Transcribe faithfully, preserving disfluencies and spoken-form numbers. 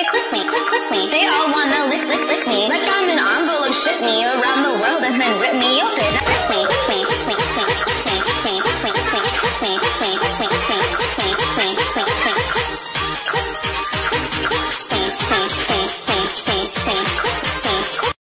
they click me, click, click me. They all wanna lick, lick, lick me. Like I'm an envelope, ship me around the world and then rip me open.